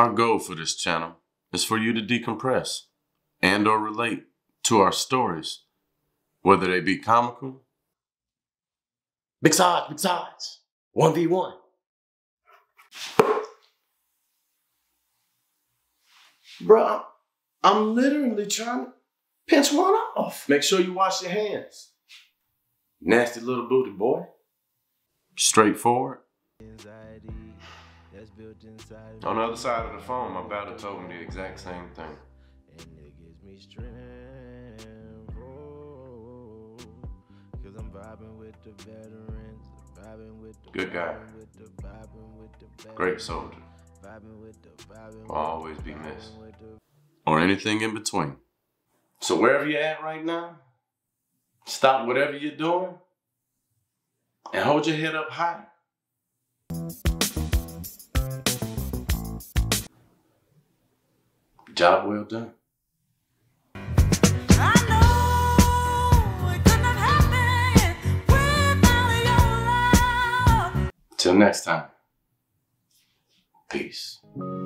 Our goal for this channel is for you to decompress and or relate to our stories, whether they be comical. Big sides. 1v1. Bro, I'm literally trying to pinch one off. Make sure you wash your hands. Nasty little booty boy. Straightforward. On the other side of the phone, my battle told me the exact same thing. Good guy. Great soldier. Will always be missed. Or anything in between. So wherever you're at right now, stop whatever you're doing and hold your head up high. Job well done. Till next time, peace.